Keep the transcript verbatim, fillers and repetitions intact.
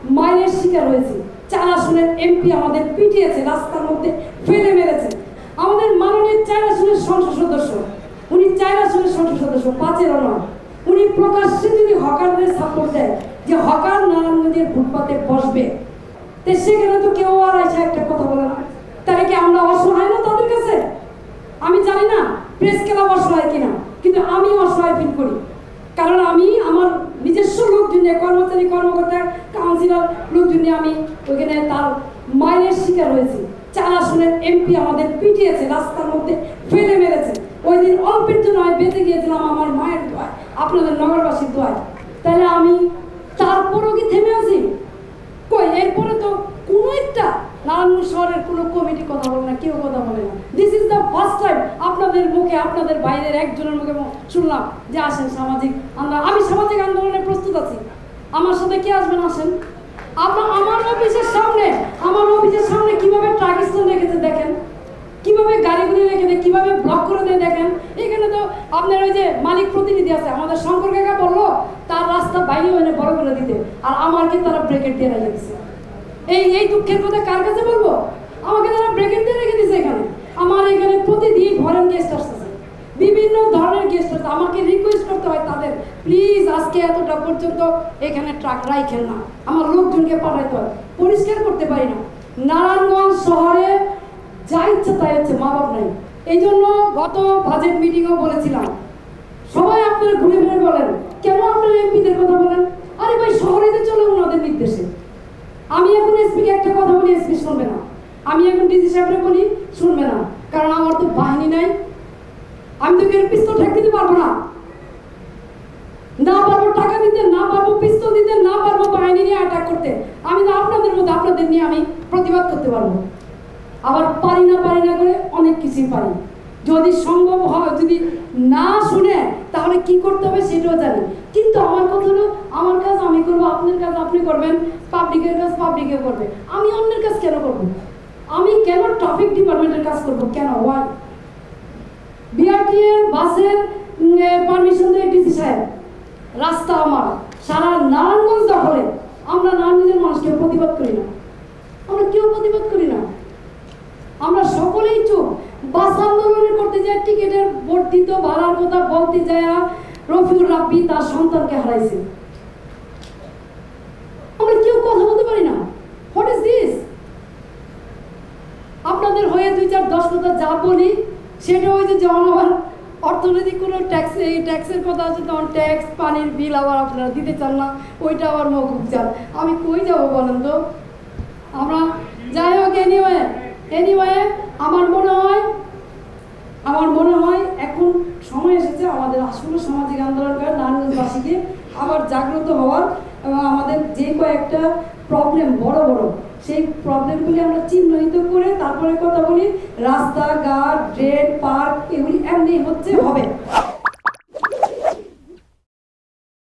মায়ের শিকার হয়েছি। চার আসনের এমপি আমাদের পিটিয়েছে, রাস্তার মধ্যে ফেলে মেরেছে। আমাদের মাননীয় চার আসনের সংসদ সদস্য, উনি চার আসনের সংসদ সদস্য, পাঁচেরও নয়, উনি প্রকাশ্যে যদি হকারদের সাপোর্ট দেয় যে হকার নারায়ণগঞ্জের ফুটপাতে বসবে, তো সেখানে তো কেউ আর এসে একটা কথা বলে না। তাহলে কি আমরা অসহায় না তাদের কাছে? আমি জানি না প্রেস ক্লাব অসহায় কিনা, কিন্তু আমি অসহায় ফিল করি। কারণ আমি আমার নিজস্ব লোকজন নিয়ে, কর্মচারী কর্মকর্তা কাউন্সিলর লোকজন নিয়ে আমি ওইখানে তার মায়ের শিকার হয়েছি। চার আসনের এমপি আমাদের পিটিয়েছে, রাস্তার মধ্যে ফেলে মেরেছে। ওই দিন অল্পের জন্য আমি বেঁচে গিয়েছিলাম আমার মায়ের দোয়ায়, আপনাদের নগরবাসীর দোয়ায়। তাহলে আমি তারপরও কি থেমে আছি? কই, এরপরে তো কোনো একটা নারায়ণগঞ্জ শহরের কোনো কমিটি কথা বলে না, কেউ কথা বলে না। This is the first time আপনাদের মুখে, আপনাদের বাইরের একজনের মুখে শুনলাম যে আসেন সামাজিক আন্দোলন। আমি সামাজিক আন্দোলনে প্রস্তুত আছি, আমার সাথে কে আসবেন আসেন। আপনার আমার অফিসের সামনে, আমার অফিসের সামনে কিভাবে ট্রাক স্ট্যান্ড রেখেছে দেখেন, কিভাবে গাড়িগুলি রেখে দেয়, কিভাবে ব্লক করে দেয় দেখেন। এখানে তো আপনার ওই যে মালিক প্রতিনিধি আছে, আমাদের শঙ্কর কাকা বললো তার রাস্তা বাইরে ওখানে বড় করে দিতে, আর আমাকে তারা ব্রেকেট দিয়ে রেখে দিচ্ছে। এই এই দুঃখের কথা কার কাছে বলবো? আমাকে তারা ব্রেকেট দিয়ে রেখে দিচ্ছে। এখানে আমার এখানে প্রতিদিন ফরেন গেস্ট আসতেছে, বিভিন্ন ধরনের গেস্ট আসছে। আমাকে রিকোয়েস্ট করতে হয় তাদের, প্লিজ আজকে এতটা পর্যন্ত এখানে ট্রাক রাইখেন না, আমার লোকজনকে পাঠাইতে হয়, পরিষ্কার করতে পারি না। নারায়ণগঞ্জ শহরে যা ইচ্ছা তাই হচ্ছে, মা বাপ নাই। এই জন্য গত বাজেট মিটিংও বলেছিলাম, সবাই আপনারা ঘুরে ঘুরে বলেন কেন আপনারা এমপিদের কথা বলেন। আরে ভাই, শহরেতে চলে ওনাদের নির্দেশে। আমি এখন এসপিকে একটা কথা বলি, এসপি শুনবে না। আমি এখন ডিসি সাহেবরে বলি, শুনবে না। কারণ আমার তো বাহিনী নাই, আমি তো কেউ পিস্তল ঠেক দিতে পারবো না, না পারবো টাকা দিতে, না পারবো পিস্তল দিতে, না পারবো বাহিনী নিয়ে অ্যাটাক করতে। আমি তো আপনাদের মধ্যে, আপনাদের নিয়ে আমি প্রতিবাদ করতে পারবো। আবার পারি না পারি না করে অনেক কিছুই পারি। যদি সম্ভব হয়, যদি না শুনে তাহলে কি করতে হবে সেটাও জানি। কিন্তু আমার কথা হলো, আমার কাজ আমি করবো, আপনার কাজ আপনি করবেন, পাবলিকের কাজ পাবলিকে করবে। আমি অন্যের কাজ কেন করবো? আমি কেন ট্রাফিক ডিপার্টমেন্টের কাজ করবো? কেন? ওয়াই? বিআরটি এর বাসের পারমিশন দেয় ডিসি সাহেব, রাস্তা আমার, সারা নারায়ণগঞ্জ দখলে। আমরা নারায়ণগঞ্জের মানুষ কেউ প্রতিবাদ করি না, আমরা কেউ প্রতিবাদ করি না, আমরা সকলেই চুপ। বাস আন্দোলন করতে যায়, টিকিটের বর্ধিত ভাড়ার কথা বলতে যায় রফিউর রাব্বি তার সন্তানকে হারাইছে, আমরা কেউ কথা বলতে পারি না। What is this? আপনাদের হয়ে দুই চার দশ কথা যা বলি সেটা ওই যে যখন আবার অর্থনৈতিক কোনো ট্যাক্স, এই ট্যাক্সের কথা আছে, তখন ট্যাক্স পানির বিল আবার আপনারা দিতে চান না, ওইটা আবার মৌকুব চান। আমি কই যাবো বলেন তো? আমরা যাই হোক, এনিওয়ে এনিওয়ে আমার মনে হয় আমার মনে হয় এখন সময় এসেছে আমাদের আসলে সামাজিক আন্দোলন করে নারায়ণগঞ্জবাসীকে আবার জাগ্রত হওয়ার, এবং আমাদের যে কয়েকটা প্রবলেম বড় বড় সেই প্রবলেমগুলি আমরা চিহ্নিত করে তারপরে কথা বলি। রাস্তাঘাট, ড্রেন, পার্ক এগুলি এমনি হচ্ছে হবে।